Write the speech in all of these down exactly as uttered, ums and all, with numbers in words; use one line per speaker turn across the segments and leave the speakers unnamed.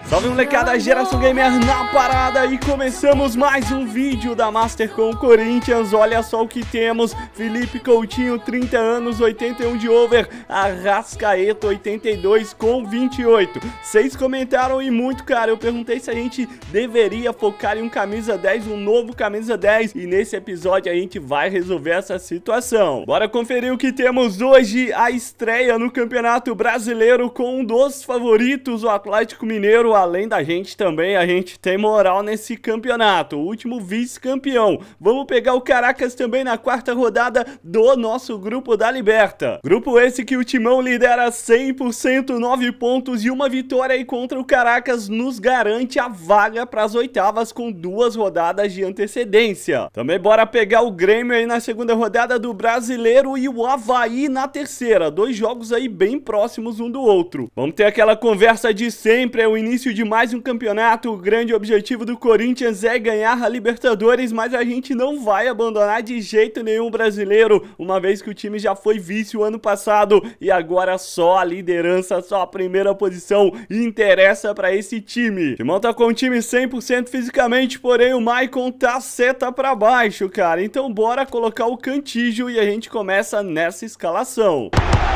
Salve molecada, Geração Gamer na parada e começamos mais um vídeo da Master com o Corinthians. Olha só o que temos: Felipe Coutinho, trinta anos, oitenta e um de over, Arrascaeta, oitenta e dois com vinte e oito. Vocês comentaram e muito, cara, eu perguntei se a gente deveria focar em um camisa dez, um novo camisa dez, e nesse episódio a gente vai resolver essa situação. Bora conferir o que temos hoje: a estreia no Campeonato Brasileiro com um dos favoritos, o Atlético Mineiro. Além da gente também, a gente tem moral nesse campeonato, o último vice-campeão. Vamos pegar o Caracas também na quarta rodada do nosso grupo da Liberta. Grupo esse que o Timão lidera cem por cento, nove pontos, e uma vitória aí contra o Caracas nos garante a vaga para as oitavas com duas rodadas de antecedência. Também bora pegar o Grêmio aí na segunda rodada do Brasileiro e o Avaí na terceira. Dois jogos aí bem próximos um do outro. Vamos ter aquela conversa de sempre, é o início de mais um campeonato. O grande objetivo do Corinthians é ganhar a Libertadores, mas a gente não vai abandonar de jeito nenhum o Brasileiro, uma vez que o time já foi vice o ano passado e agora só a liderança, só a primeira posição interessa para esse time. O Timão tá com o time cem por cento fisicamente, porém o Maicon tá seta para baixo, cara. Então bora colocar o Cantígio e a gente começa nessa escalação.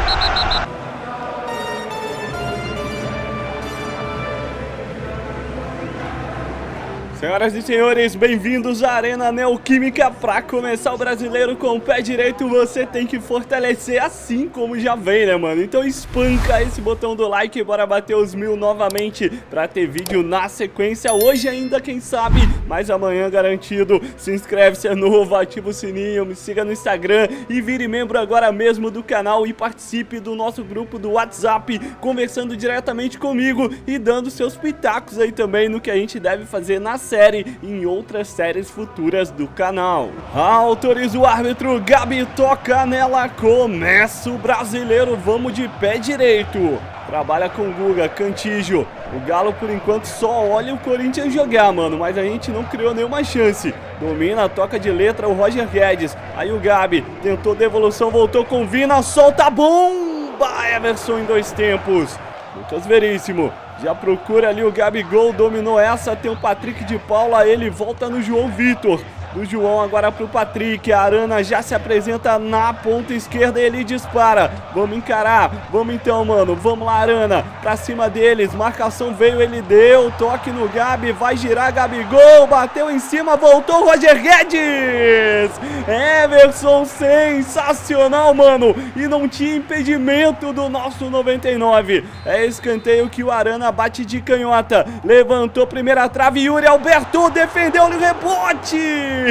Senhoras e senhores, bem-vindos à Arena Neoquímica. Para começar o Brasileiro com o pé direito, você tem que fortalecer assim como já vem, né, mano? Então espanca esse botão do like e bora bater os mil novamente para ter vídeo na sequência. Hoje ainda, quem sabe, mas amanhã garantido. Se inscreve se é novo, ativa o sininho, me siga no Instagram e vire membro agora mesmo do canal e participe do nosso grupo do WhatsApp, conversando diretamente comigo e dando seus pitacos aí também no que a gente deve fazer na série e em outras séries futuras do canal. Autoriza o árbitro, Gabi toca nela, começa o Brasileiro, vamos de pé direito. Trabalha com o Guga, Cantígio. O Galo por enquanto só olha o Corinthians jogar, mano, mas a gente não criou nenhuma chance. Domina, toca de letra o Roger Guedes. Aí o Gabi tentou devolução, voltou com Vina, solta a bomba. Everson em dois tempos. Lucas Veríssimo já procura ali o Gabigol, dominou essa, tem o Patrick de Paula, ele volta no João Vitor. Do João agora pro Patrick, a Arana já se apresenta na ponta esquerda e ele dispara. Vamos encarar, vamos então, mano, vamos lá, Arana, pra cima deles, marcação veio, ele deu, toque no Gabi, vai girar, Gabigol, bateu em cima, voltou, Roger Guedes! Everson, sensacional, mano, e não tinha impedimento do nosso noventa e nove. É escanteio que o Arana bate de canhota, levantou primeira trave, Yuri Alberto defendeu no rebote!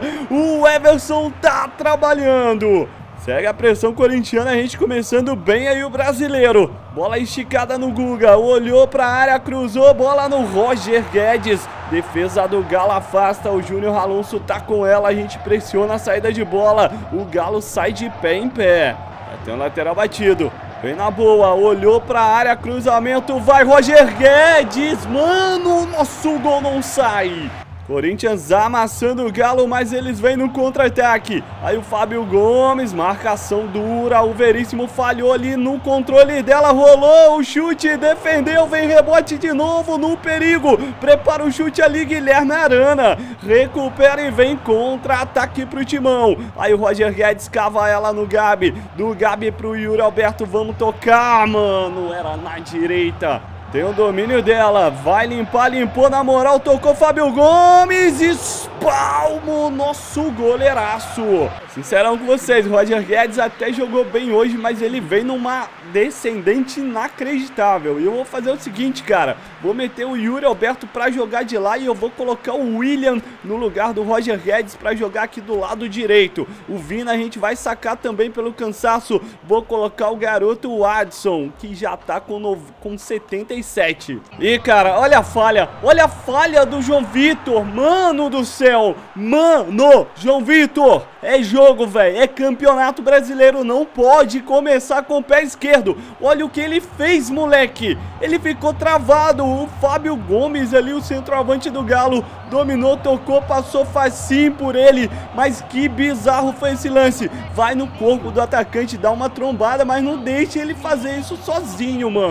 O Everson tá trabalhando. Segue a pressão corintiana, a gente começando bem aí o Brasileiro. Bola esticada no Guga, olhou pra área, cruzou, bola no Roger Guedes. Defesa do Galo afasta, o Júnior Alonso tá com ela, a gente pressiona a saída de bola. O Galo sai de pé em pé. Tem um lateral batido. Vem na boa, olhou pra área, cruzamento, vai Roger Guedes. Mano, o nosso gol não sai. Corinthians amassando o Galo, mas eles vêm no contra-ataque. Aí o Fábio Gomes, marcação dura, o Veríssimo falhou ali no controle dela, rolou o chute, defendeu, vem rebote de novo no perigo. Prepara o chute ali, Guilherme Arana, recupera e vem contra-ataque pro Timão. Aí o Roger Guedes cava ela no Gabi, do Gabi pro Yuri Alberto, vamos tocar, mano, era na direita. Tem o domínio dela, vai limpar, limpou na moral, tocou Fábio Gomes, espalmo nosso goleiraço. Sincerão com vocês, Roger Guedes até jogou bem hoje, mas ele vem numa descendente inacreditável. E eu vou fazer o seguinte, cara, vou meter o Yuri Alberto pra jogar de lá e eu vou colocar o William no lugar do Roger Guedes pra jogar aqui do lado direito. O Vina a gente vai sacar também pelo cansaço, vou colocar o garoto Adson, que já tá com, no... com setenta e sete. E cara, olha a falha, olha a falha do João Vitor, mano do céu, mano, João Vitor, é jogo, velho, é campeonato brasileiro, não pode começar com o pé esquerdo. Olha o que ele fez, moleque, ele ficou travado. O Fábio Gomes ali, o centroavante do Galo, dominou, tocou, passou facinho por ele, mas que bizarro foi esse lance. Vai no corpo do atacante, dá uma trombada, mas não deixa ele fazer isso sozinho, mano.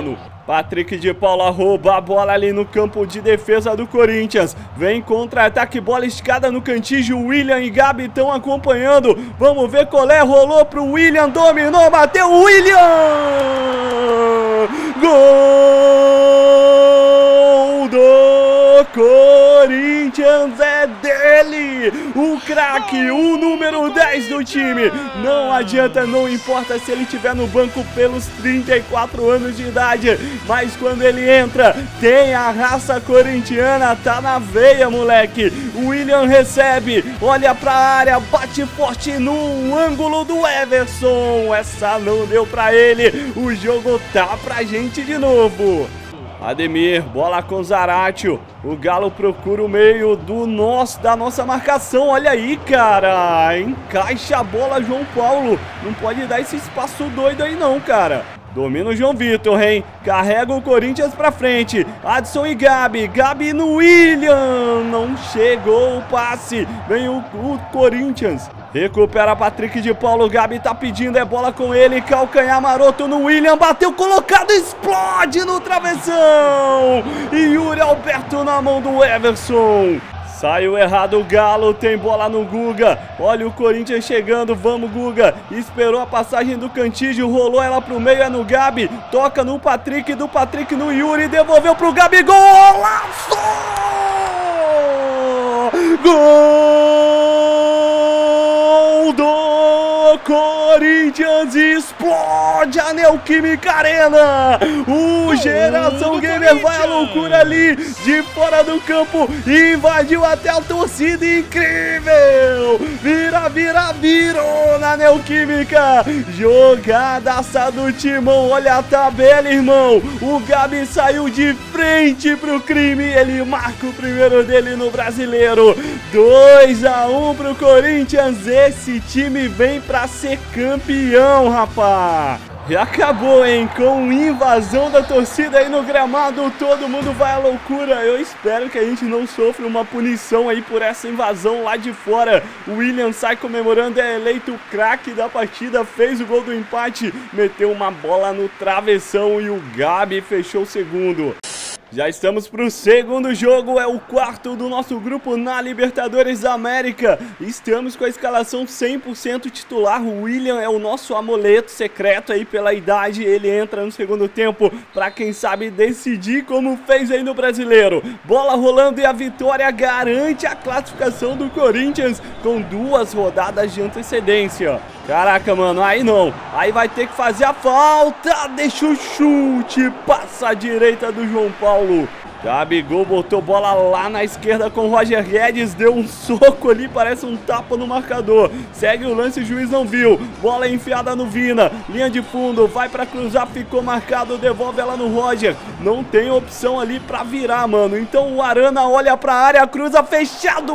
Patrick de Paula rouba a bola ali no campo de defesa do Corinthians. Vem contra-ataque, bola esticada no cantígio. William e Gabi estão acompanhando. Vamos ver qual é. Rolou pro William, dominou, bateu. William! Gol do Corinthians, é dele! O craque, o número dez do time. Não adianta, não importa se ele estiver no banco pelos trinta e quatro anos de idade, mas quando ele entra, tem a raça corintiana, tá na veia, moleque. O William recebe, olha pra área, bate forte no ângulo do Everson. Essa não deu pra ele, o jogo tá pra gente de novo. Ademir, bola com Zaratio. O Galo procura o meio do nosso, da nossa marcação. Olha aí, cara. Encaixa a bola, João Paulo. Não pode dar esse espaço doido aí não, cara. Domina o João Vitor, hein? Carrega o Corinthians pra frente. Adson e Gabi. Gabi no William. Não chegou o passe. Vem o, o Corinthians. Recupera Patrick de Paulo. Gabi tá pedindo, é bola com ele. Calcanhar maroto no William. Bateu colocado, explode no travessão. E Yuri Alberto na mão do Everson. Saiu errado o Galo, tem bola no Guga. Olha o Corinthians chegando, vamos Guga. Esperou a passagem do Cantígio, rolou ela pro meio, é no Gabi. Toca no Patrick, do Patrick no Yuri. Devolveu pro Gabi, golaço! Gol do Corinthians, explode a Neoquímica Arena. O Geração Gamer vai à loucura ali, de fora do campo, invadiu até a torcida, incrível. Vira, vira, virou na Neoquímica. Jogadaça do Timão, olha a tabela, irmão. O Gabi saiu de frente pro crime, ele marca o primeiro dele no Brasileiro. dois a um pro Corinthians, esse time vem pra ser campeão, rapaz. E acabou, hein? Com invasão da torcida aí no gramado, todo mundo vai à loucura. Eu espero que a gente não sofra uma punição aí por essa invasão lá de fora. O William sai comemorando, é eleito o craque da partida, fez o gol do empate, meteu uma bola no travessão e o Gabi fechou o segundo. Já estamos para o segundo jogo, é o quarto do nosso grupo na Libertadores da América. Estamos com a escalação cem por cento titular, o William é o nosso amuleto secreto aí pela idade. Ele entra no segundo tempo para quem sabe decidir como fez aí no Brasileiro. Bola rolando e a vitória garante a classificação do Corinthians com duas rodadas de antecedência. Caraca, mano, aí não. Aí vai ter que fazer a falta. Deixa o chute. Passa a direita do João Paulo. Gabigol botou bola lá na esquerda com o Roger Guedes. Deu um soco ali, parece um tapa no marcador. Segue o lance, o juiz não viu. Bola enfiada no Vina. Linha de fundo, vai pra cruzar, ficou marcado. Devolve ela no Roger. Não tem opção ali pra virar, mano. Então o Arana olha pra área, cruza, fechado.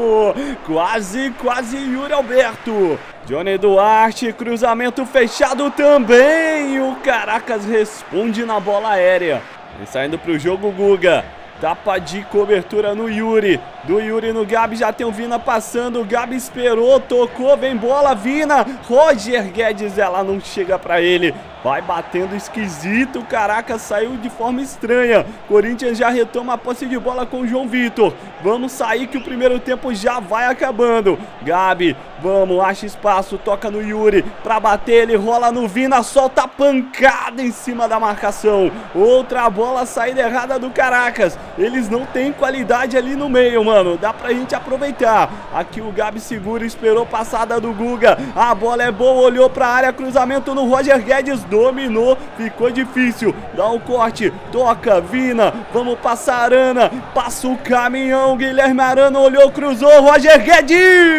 Quase, quase Yuri Alberto. Johnny Duarte, cruzamento fechado também. O Caracas responde na bola aérea. E saindo pro jogo, Guga. Tapa de cobertura no Yuri. Do Yuri no Gabi, já tem o Vina passando. O Gabi esperou, tocou, vem bola, Vina. Roger Guedes, ela não chega pra ele. Vai batendo esquisito, caraca, saiu de forma estranha. Corinthians já retoma a posse de bola com o João Vitor. Vamos sair que o primeiro tempo já vai acabando. Gabi, vamos, acha espaço, toca no Yuri. Pra bater, ele rola no Vina, solta a pancada em cima da marcação. Outra bola, saída errada do Caracas. Eles não têm qualidade ali no meio, mano. Dá pra gente aproveitar. Aqui o Gabi segura, esperou passada do Guga. A bola é boa, olhou pra área, cruzamento no Roger Guedes. Dominou, ficou difícil. Dá um corte, toca, Vina. Vamos passar Arana. Passa o caminhão, Guilherme Arana olhou, cruzou, Roger Guedes.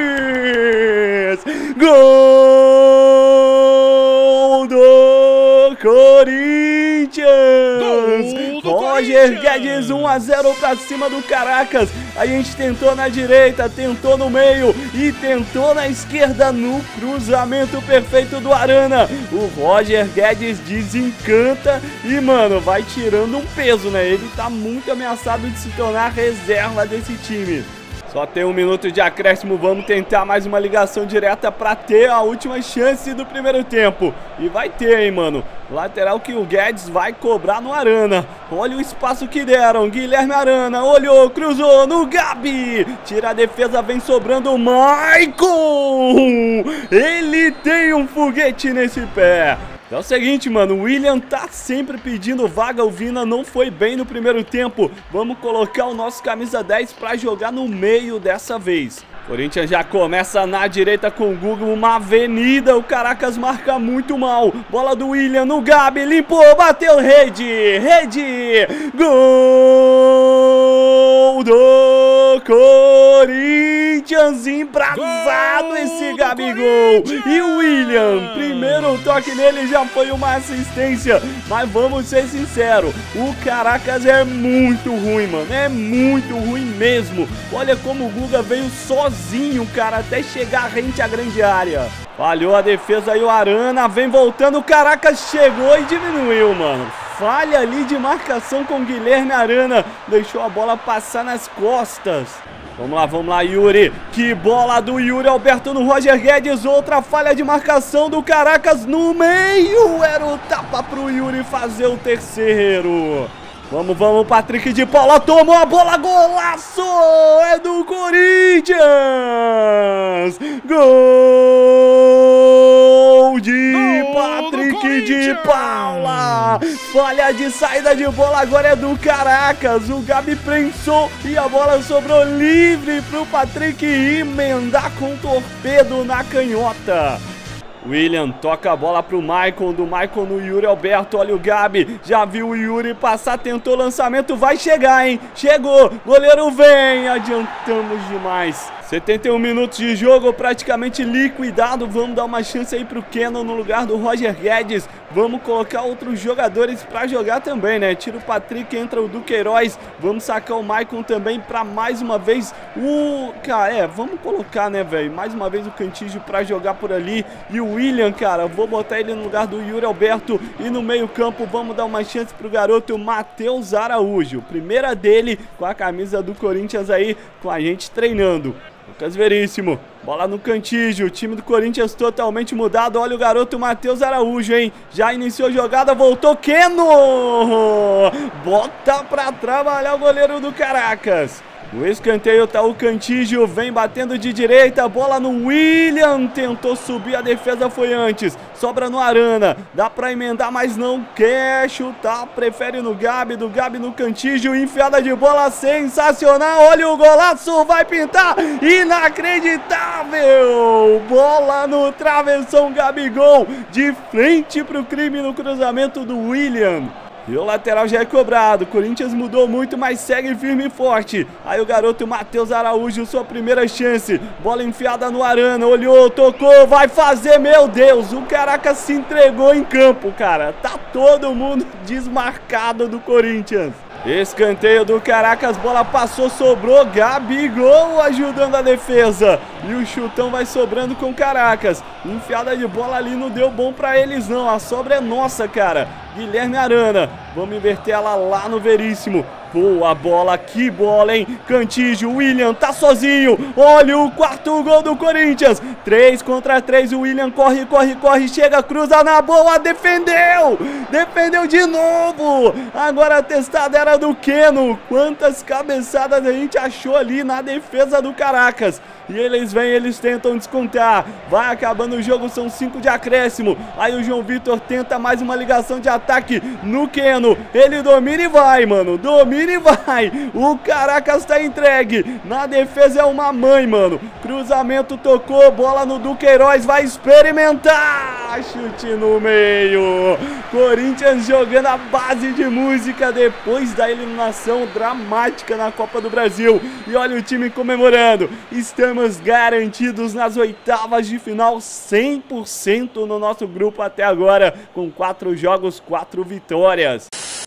Gol do Corinthians. Gol do Roger Guedes, um a zero pra cima do Caracas. A gente tentou na direita, tentou no meio e tentou na esquerda no cruzamento perfeito do Arana. O Roger Guedes desencanta e, mano, vai tirando um peso, né? Ele tá muito ameaçado de se tornar reserva desse time. Só tem um minuto de acréscimo, vamos tentar mais uma ligação direta pra ter a última chance do primeiro tempo. E vai ter, hein, mano. Lateral que o Guedes vai cobrar no Arana. Olha o espaço que deram. Guilherme Arana olhou, cruzou no Gabi. Tira a defesa, vem sobrando o Maicon. Ele tem um foguete nesse pé. É o seguinte, mano, o William tá sempre pedindo vaga, o Vina não foi bem no primeiro tempo. Vamos colocar o nosso camisa dez pra jogar no meio dessa vez. Corinthians já começa na direita com o Google, uma avenida, o Caracas marca muito mal. Bola do William no Gabi, limpou, bateu, rede, rede, gol do Corinthians, embrasado gol esse Gabigol. E o William, primeiro toque nele já foi uma assistência, mas vamos ser sinceros, o Caracas é muito ruim, mano, é muito ruim mesmo. Olha como o Guga veio sozinho, cara, até chegar rente à grande área. Falhou a defesa e o Arana vem voltando, o Caracas chegou e diminuiu, mano. Falha ali de marcação com o Guilherme Arana, deixou a bola passar nas costas. Vamos lá, vamos lá, Yuri. Que bola do Yuri Alberto no Roger Guedes. Outra falha de marcação do Caracas no meio. Era o tapa pro Yuri fazer o terceiro. Vamos, vamos, Patrick de Paula tomou a bola, golaço! É do Corinthians! Gol de Gol Patrick de Paula! Falha de saída de bola agora é do Caracas. O Gabi prensou e a bola sobrou livre pro Patrick emendar com torpedo na canhota. William toca a bola pro Maicon, do Maicon no Yuri Alberto, olha o Gabi, já viu o Yuri passar, tentou o lançamento, vai chegar, hein? Chegou, goleiro vem, adiantamos demais. setenta e um minutos de jogo, praticamente liquidado, vamos dar uma chance aí pro Kenan no lugar do Roger Guedes, vamos colocar outros jogadores pra jogar também, né? Tira o Patrick, entra o Duqueiroz, vamos sacar o Maicon também pra mais uma vez o... Cara, é, vamos colocar, né, velho? Mais uma vez o Cantígio pra jogar por ali e o William, cara, vou botar ele no lugar do Yuri Alberto e no meio campo vamos dar uma chance pro garoto Matheus Araújo, primeira dele com a camisa do Corinthians aí, com a gente treinando. Lucas Veríssimo, bola no Cantígio, o time do Corinthians totalmente mudado, olha o garoto Matheus Araújo, hein, já iniciou a jogada, voltou Keno, bota pra trabalhar o goleiro do Caracas. No escanteio tá o Cantígio, vem batendo de direita, bola no William, tentou subir, a defesa foi antes, sobra no Arana, dá pra emendar, mas não quer chutar, prefere no Gabi, do Gabi no Cantígio, enfiada de bola sensacional, olha o golaço, vai pintar, inacreditável, bola no travessão, Gabigol, de frente pro crime no cruzamento do William. E o lateral já é cobrado, o Corinthians mudou muito, mas segue firme e forte. Aí o garoto Matheus Araújo, sua primeira chance. Bola enfiada no Arana, olhou, tocou, vai fazer, meu Deus. O Caracas se entregou em campo, cara. Tá todo mundo desmarcado do Corinthians. Escanteio do Caracas, bola passou, sobrou, Gabigol ajudando a defesa. E o chutão vai sobrando com o Caracas. Enfiada de bola ali não deu bom pra eles não, a sobra é nossa, cara. Guilherme Arana, vamos inverter ela lá no Veríssimo. Boa bola, que bola, hein? Cantígio, William tá sozinho. Olha o quarto gol do Corinthians. três contra três, o William corre, corre, corre, chega, cruza na boa, defendeu! Defendeu de novo! Agora a testada era do Keno. Quantas cabeçadas a gente achou ali na defesa do Caracas. E eles vêm, eles tentam descontar. Vai acabando o jogo, são cinco de acréscimo. Aí o João Vitor tenta mais uma ligação de ataque no Keno. Ele domina e vai, mano. Domina e vai. O Caracas tá entregue. Na defesa é uma mãe, mano. Cruzamento tocou, bola no Duqueiroz. Vai experimentar. Chute no meio. Corinthians jogando a base de música depois da eliminação dramática na Copa do Brasil. E olha o time comemorando. Estamos garantidos nas oitavas de final, cem por cento no nosso grupo até agora, com quatro jogos, quatro vitórias.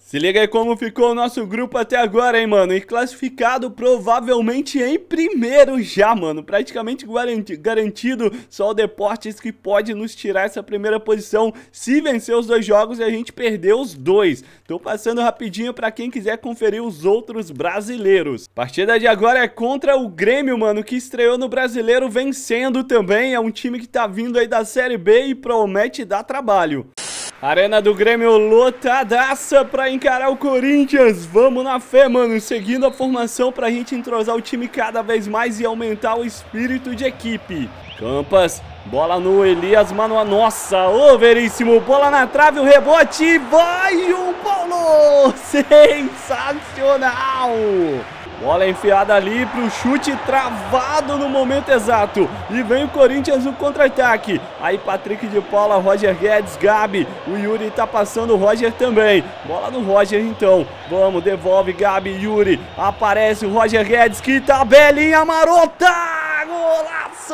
Se liga aí como ficou o nosso grupo até agora, hein, mano. E classificado provavelmente em primeiro já, mano. Praticamente garanti garantido. Só o Deportes que pode nos tirar essa primeira posição se vencer os dois jogos e a gente perder os dois. Tô passando rapidinho pra quem quiser conferir os outros brasileiros. Partida de agora é contra o Grêmio, mano, que estreou no Brasileiro vencendo também. É um time que tá vindo aí da Série B e promete dar trabalho. Arena do Grêmio lotadaça pra encarar o Corinthians. Vamos na fé, mano. Seguindo a formação pra gente entrosar o time cada vez mais e aumentar o espírito de equipe. Campas, bola no Elias Manoel. Nossa, ô Veríssimo. Bola na trave, o rebote. Vai, João Paulo. Sensacional. Bola enfiada ali pro chute travado no momento exato. E vem o Corinthians no contra-ataque. Aí Patrick de Paula, Roger Guedes, Gabi. O Yuri tá passando, o Roger também. Bola no Roger então. Vamos, devolve Gabi, Yuri. Aparece o Roger Guedes, que tabelinha marota! Golaço!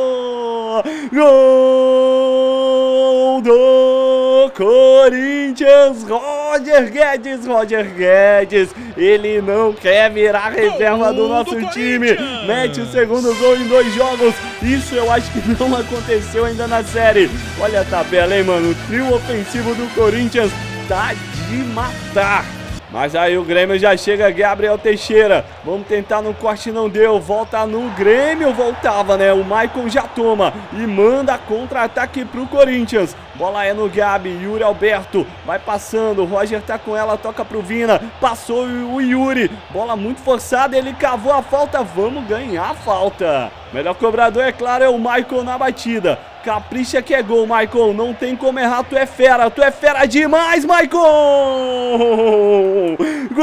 Gol do Corinthians! Roger Guedes, Roger Guedes. Ele não quer virar reserva do nosso time. Mete o segundo gol em dois jogos. Isso eu acho que não aconteceu ainda na série. Olha a tabela, hein, mano. O trio ofensivo do Corinthians tá de matar. Mas aí o Grêmio já chega, Gabriel Teixeira. Vamos tentar no corte, não deu. Volta no Grêmio, voltava, né? O Maicon já toma e manda contra-ataque pro Corinthians. Bola é no Gabi, Yuri Alberto. Vai passando, o Roger tá com ela, toca pro Vina. Passou o Yuri. Bola muito forçada, ele cavou a falta. Vamos ganhar a falta. Melhor cobrador, é claro, é o Maicon na batida. Capricha que é gol, Maicon. Não tem como errar, tu é fera. Tu é fera demais, Maicon!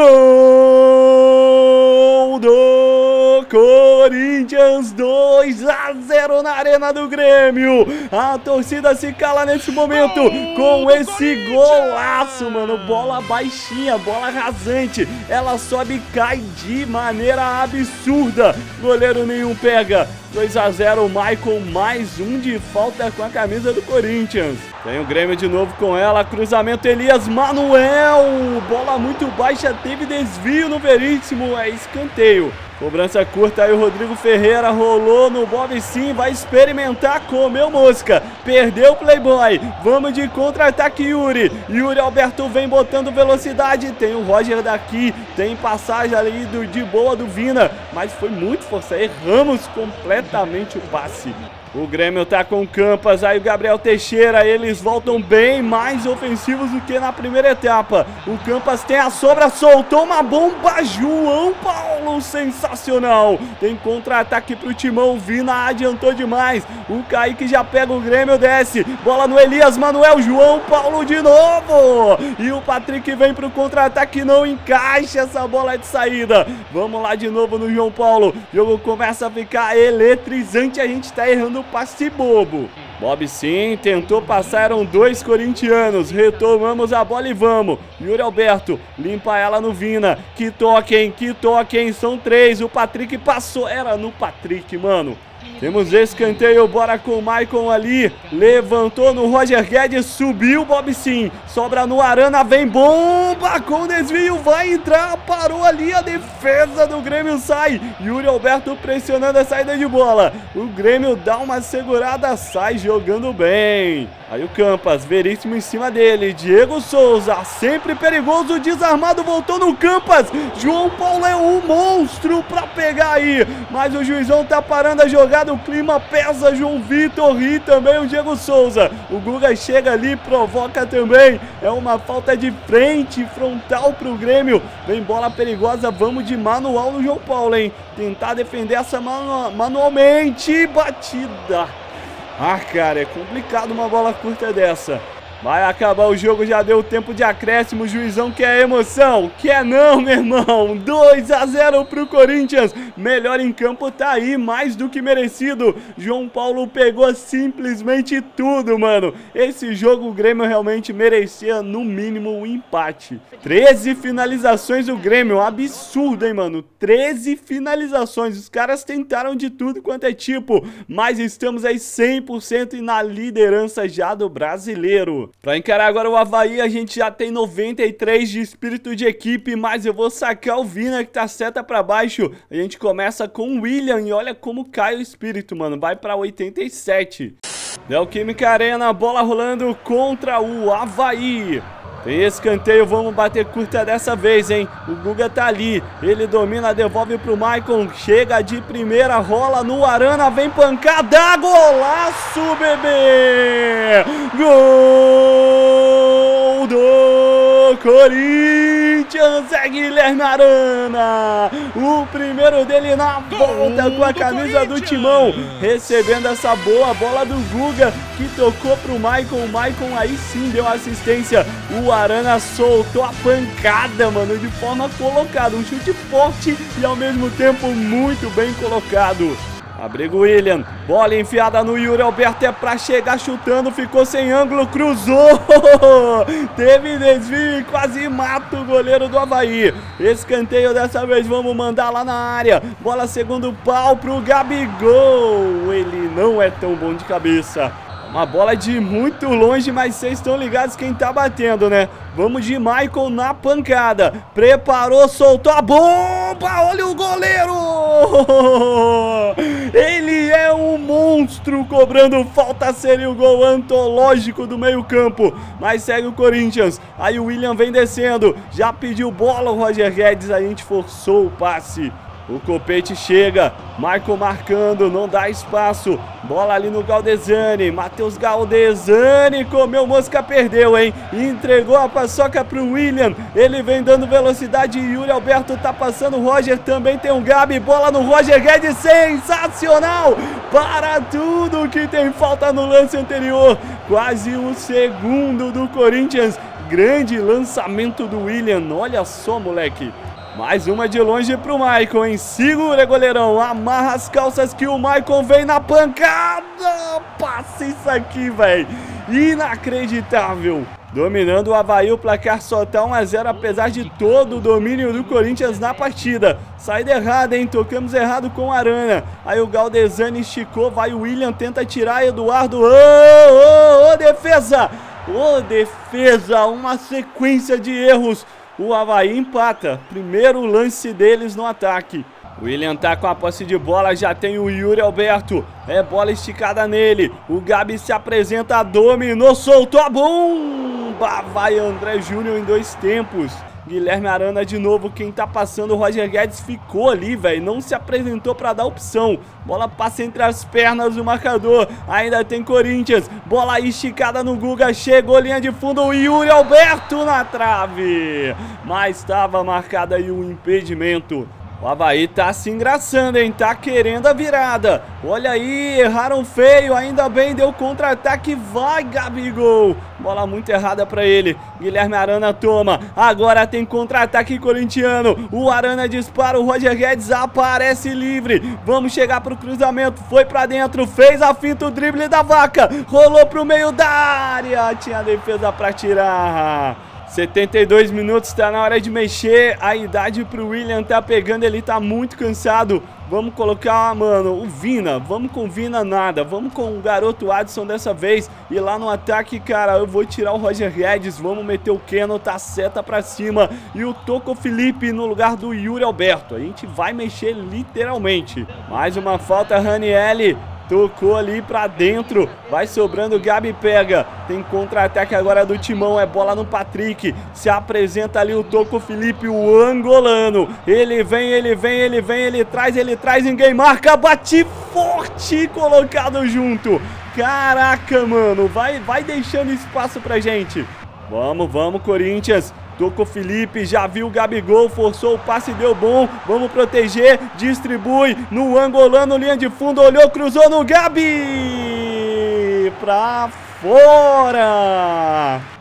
Gol do Corinthians, dois a zero na Arena do Grêmio. A torcida se cala nesse momento com esse golaço, mano. Bola baixinha, bola rasante. Ela sobe e cai de maneira absurda. Goleiro nenhum pega. dois a zero, o Maicon, mais um de falta com a camisa do Corinthians. Tem o Grêmio de novo com ela, cruzamento Elias Manoel, bola muito baixa, teve desvio no Veríssimo, é escanteio. Cobrança curta aí, o Rodrigo Ferreira rolou no Bob sim, vai experimentar, comeu mosca, perdeu o Playboy, vamos de contra-ataque Yuri, Yuri Alberto vem botando velocidade, tem o Roger daqui, tem passagem ali do, de boa do Vina, mas foi muito força, erramos completamente o passe. O Grêmio tá com Campas, aí o Gabriel Teixeira, eles voltam bem mais ofensivos do que na primeira etapa. O Campas tem a sobra, soltou uma bomba, João Paulo, sensacional. Tem contra-ataque pro Timão, Vina adiantou demais. O Kaique já pega o Grêmio, desce. Bola no Elias Manoel, João Paulo de novo. E o Patrick vem pro contra-ataque, não encaixa essa bola de saída. Vamos lá de novo no João Paulo. O jogo começa a ficar eletrizante, a gente tá errando o passe bobo. Bob sim, tentou passar, eram dois corintianos. Retomamos a bola e vamos. Yuri Alberto, limpa ela no Vina. Que toquem, que toquem, são três. O Patrick passou, era no Patrick, mano. Temos escanteio, bora com o Maicon ali. Levantou no Roger Guedes, subiu o Bob sim. Sobra no Arana, vem bomba com desvio, vai entrar. Parou ali, a defesa do Grêmio sai. Yuri Alberto pressionando a saída de bola. O Grêmio dá uma segurada, sai jogando bem. Aí o Campas, Veríssimo em cima dele. Diego Souza, sempre perigoso, desarmado, voltou no Campas. João Paulo é um monstro pra pegar aí. Mas o juizão tá parando a jogada, o clima pesa. João Vitor e também o Diego Souza. O Guga chega ali, provoca também. É uma falta de frente, frontal pro Grêmio. Vem bola perigosa, vamos de manual no João Paulo, hein? Tentar defender essa manu manualmente. Batida. Ah, cara, é complicado uma bola curta dessa. Vai acabar o jogo, já deu tempo de acréscimo, o juizão quer emoção? Quer não, meu irmão? dois a zero pro Corinthians, melhor em campo tá aí, mais do que merecido. João Paulo pegou simplesmente tudo, mano. Esse jogo o Grêmio realmente merecia no mínimo um empate. treze finalizações do Grêmio, absurdo, hein, mano? treze finalizações, os caras tentaram de tudo quanto é tipo, mas estamos aí cem por cento e na liderança já do Brasileiro. Alberto. Pra encarar agora o Avaí, a gente já tem noventa e três de espírito de equipe, mas eu vou sacar o Vina que tá seta pra baixo. A gente começa com o William e olha como cai o espírito, mano. Vai pra oitenta e sete. Neoquímica Arena, bola rolando contra o Avaí. Tem escanteio, vamos bater curta dessa vez, hein? O Guga tá ali, ele domina, devolve pro Maicon, chega de primeira, rola no Arana, vem pancada, golaço, bebê! Gol do Corinthians, é Guilherme Arana! O primeiro dele na volta com a camisa do Timão, recebendo essa boa bola do Guga, que tocou pro Maicon, o Maicon aí sim deu assistência, o Arana soltou a pancada, mano, de forma colocada, um chute forte e ao mesmo tempo muito bem colocado. Abrigo William, bola enfiada no Yuri Alberto, é pra chegar chutando, ficou sem ângulo, cruzou, teve desvio e quase mata o goleiro do Avaí. Escanteio dessa vez, vamos mandar lá na área, bola segundo pau pro Gabigol, ele não é tão bom de cabeça. Uma bola de muito longe, mas vocês estão ligados quem tá batendo, né? Vamos de Maicon na pancada. Preparou, soltou a bomba. Olha o goleiro! Ele é um monstro cobrando falta, seria o gol antológico do meio campo. Mas segue o Corinthians. Aí o William vem descendo. Já pediu bola o Roger Guedes. A gente forçou o passe. O Copete chega, Maicon marcando, não dá espaço, bola ali no Galdesani, Matheus Galdesani comeu mosca, perdeu, hein, entregou a paçoca pro William, ele vem dando velocidade, Yuri Alberto tá passando, Roger também tem um Gabi, bola no Roger Guedes, sensacional, para tudo que tem falta no lance anterior, quase o segundo do Corinthians, grande lançamento do William, olha só, moleque. Mais uma de longe pro Maicon, hein? Segura, goleirão. Amarra as calças que o Maicon vem na pancada. Passa isso aqui, velho. Inacreditável. Dominando o Avaí, o placar só tá um a zero, apesar de todo o domínio do Corinthians na partida. Saída errada, hein? Tocamos errado com o Arana. Aí o Galdesani esticou, vai o William, tenta tirar, Eduardo. Ô, ô, ô, defesa! Ô, defesa! Uma sequência de erros. O Avaí empata, primeiro lance deles no ataque. O William tá com a posse de bola, já tem o Yuri Alberto, é bola esticada nele. O Gabi se apresenta, dominou, soltou a bomba. Vai André Júnior em dois tempos. Guilherme Arana de novo, quem tá passando, o Roger Guedes ficou ali, velho, não se apresentou pra dar opção. Bola passa entre as pernas do marcador, ainda tem Corinthians, bola esticada no Guga, chegou linha de fundo, o Yuri Alberto na trave, mas estava marcado aí o impedimento. O Avaí tá se engraçando, hein? Tá querendo a virada. Olha aí, erraram feio. Ainda bem, deu contra-ataque. Vai, Gabigol. Bola muito errada pra ele. Guilherme Arana toma. Agora tem contra-ataque corintiano. O Arana dispara, o Roger Guedes aparece livre. Vamos chegar pro cruzamento. Foi pra dentro, fez a finta, o drible da vaca. Rolou pro meio da área. Tinha defesa pra tirar. setenta e dois minutos, tá na hora de mexer. A idade pro William tá pegando, ele tá muito cansado. Vamos colocar, mano, o Vina. Vamos com o Vina nada. Vamos com o garoto Adson dessa vez. E lá no ataque, cara, eu vou tirar o Roger Guedes. Vamos meter o Keno, tá seta pra cima. E o Toco Felipe no lugar do Yuri Alberto. A gente vai mexer literalmente. Mais uma falta, Ranielli. Tocou ali pra dentro, vai sobrando, o Gabi pega, tem contra-ataque agora do Timão, é bola no Patrick, se apresenta ali o Toco Felipe, o angolano, ele vem, ele vem, ele vem, ele traz, ele traz, ninguém marca, bate forte, colocado junto, caraca, mano, vai, vai deixando espaço pra gente, vamos, vamos, Corinthians. Toco Felipe, já viu o Gabigol, forçou o passe, deu bom, vamos proteger, distribui, no angolano, linha de fundo, olhou, cruzou no Gabi, pra fora,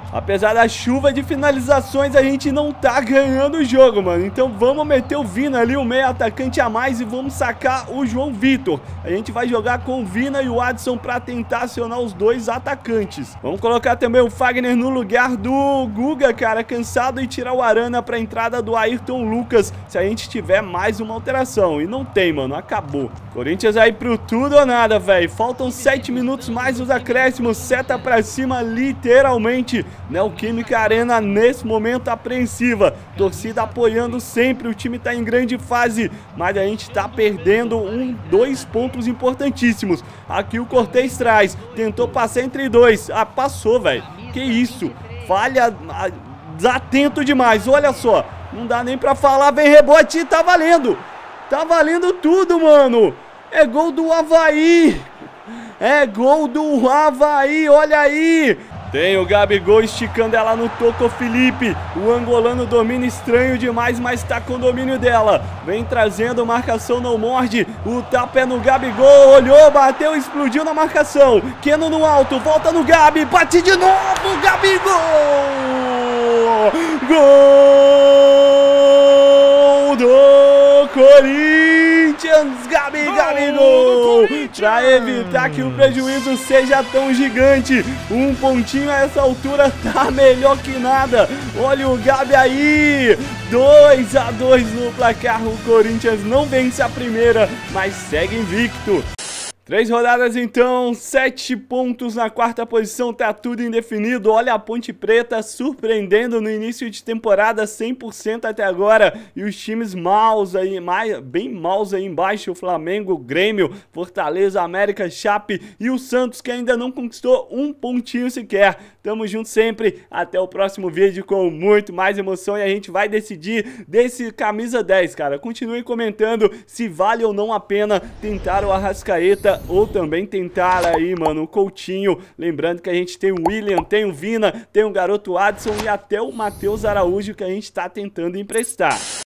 Apesar da chuva de finalizações, a gente não tá ganhando o jogo, mano. Então vamos meter o Vina ali, o meio atacante a mais, e vamos sacar o João Vitor. A gente vai jogar com o Vina e o Adson pra tentar acionar os dois atacantes. Vamos colocar também o Fagner no lugar do Guga, cara, cansado, e tirar o Arana pra entrada do Ayrton Lucas, se a gente tiver mais uma alteração. E não tem, mano, acabou. Corinthians aí pro tudo ou nada, velho. Faltam sete minutos mais os acréscimos, seta pra cima, literalmente. Neoquímica Arena nesse momento apreensiva, torcida apoiando sempre, o time tá em grande fase, mas a gente tá perdendo um, dois pontos importantíssimos. Aqui o Cortez traz, tentou passar entre dois, ah, passou, velho, que isso, falha, ah, desatento demais, olha só, não dá nem pra falar, vem rebote, tá valendo, tá valendo tudo, mano, é gol do Avaí, é gol do Avaí, olha aí. Tem o Gabigol esticando ela no toco, Felipe. O angolano domina estranho demais, mas tá com domínio dela. Vem trazendo, marcação não morde. O tapa é no Gabigol. Olhou, bateu, explodiu na marcação. Keno no alto, volta no Gabi. Bate de novo, Gabigol! Gol do Corinthians! Gabi, Gabigol! Pra evitar que o prejuízo seja tão gigante. Um pontinho a essa altura tá melhor que nada. Olha o Gabi aí. dois a dois no placar. O Corinthians não vence a primeira, mas segue invicto. Três rodadas então, sete pontos na quarta posição, tá tudo indefinido. Olha a Ponte Preta surpreendendo no início de temporada, cem por cento até agora. E os times maus aí, mais, bem maus aí embaixo, o Flamengo, Grêmio, Fortaleza, América, Chape e o Santos, que ainda não conquistou um pontinho sequer. Tamo junto sempre, até o próximo vídeo com muito mais emoção e a gente vai decidir desse camisa dez, cara. Continue comentando se vale ou não a pena tentar o Arrascaeta ou também tentar aí, mano, o Coutinho. Lembrando que a gente tem o William, tem o Vina, tem o garoto Adson e até o Matheus Araújo que a gente tá tentando emprestar.